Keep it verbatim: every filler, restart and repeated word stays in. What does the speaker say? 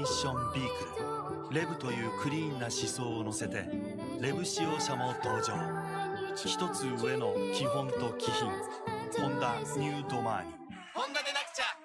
ッションビークルレブというクリーンな思想を乗せてレブ使用者も登場。一つ上の基本と気品ホンダニュードマーニ。ホンダでなくちゃ